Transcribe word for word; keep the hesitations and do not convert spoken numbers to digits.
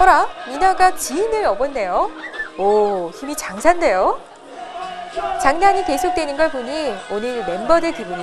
어라, 미나가 지인을 업었네요. 오, 힘이 장사인데요. 장난이 계속되는 걸 보니 오늘 멤버들 기분이